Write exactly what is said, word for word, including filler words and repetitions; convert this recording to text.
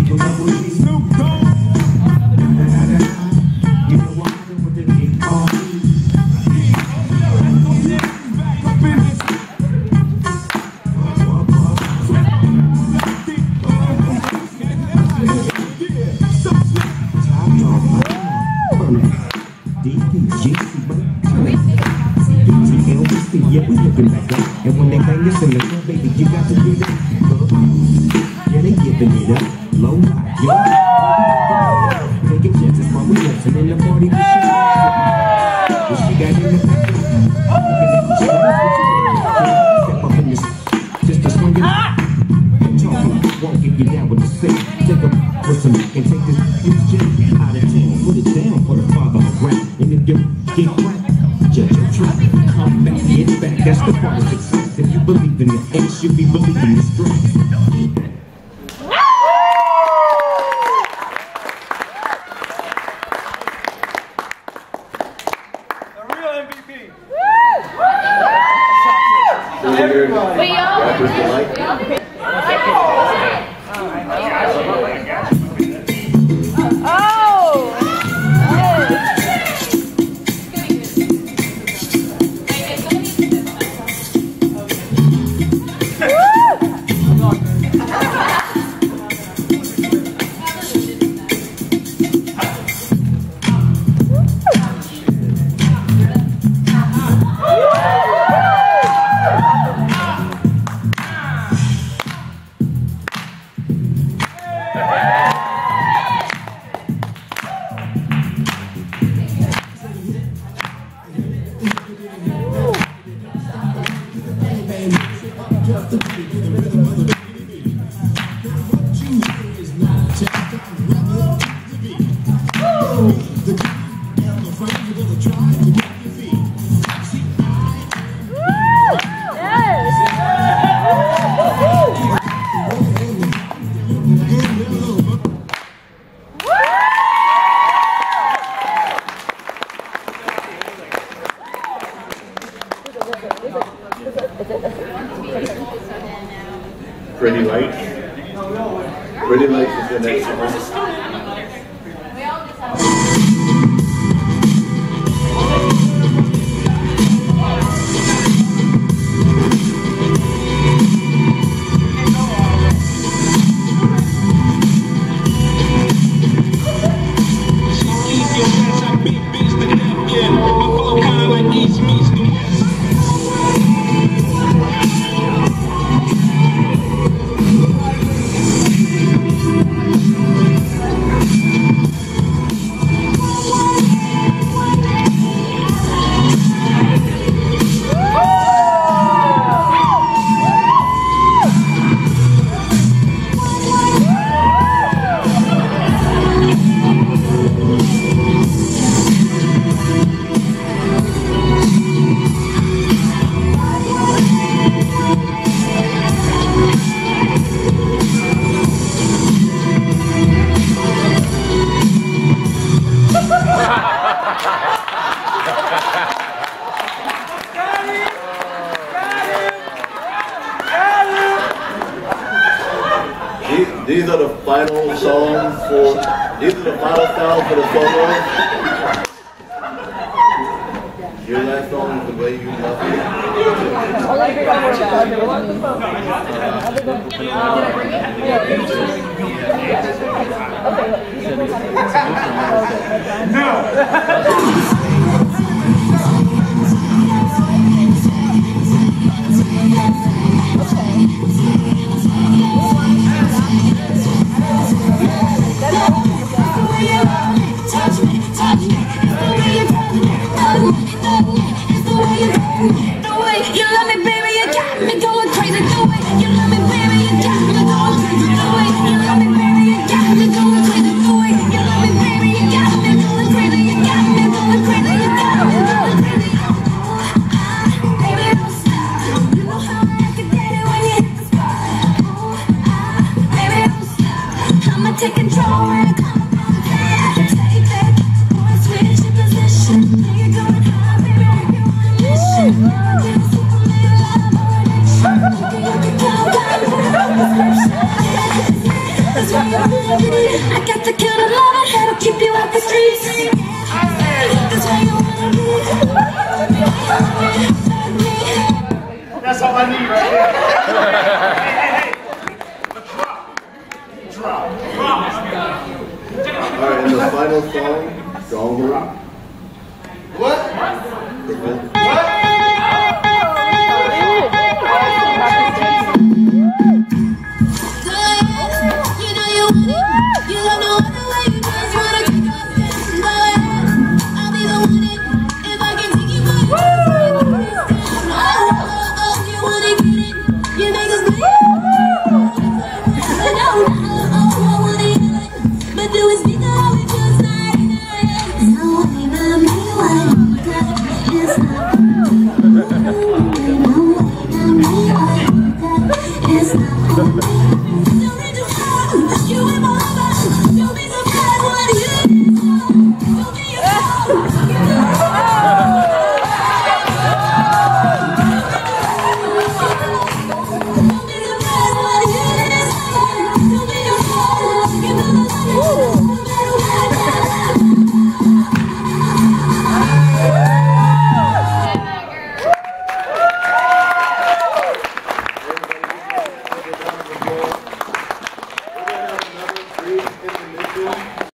Yeah, we looking back up. And when they bang this in the club, baby, you got to do that. Yeah, they giving it up. Low life, yo. Taking chances while we dancing in the party. What she got in the back? Step up in this, just to swing it. Talking, won't get you down with the sick. Take a with some and take this huge jam out of town. Put it down for the father of rap. And if you get cracked, judge your track. Come back, get back. That's the part of success. If you believe in the X, you be believing the strength. Wait, y'all. Pretty Lights. Pretty Lights is the next one. These are the final songs for, these are the final sounds for the solo. Your last song is The Way You Love Me. No! Take control and come on, take that. Boy, switch your position. You're going high, baby, if you want a mission. This is a love or addiction. You can count on the prescription. That's why you wanna be. I got the kind of love that'll keep you off the streets. That's why you wanna be. That's all I need right there. Hey, hey, hey. Drop. Drop. Alright, and the final song, Stronger. What? Prevent. What?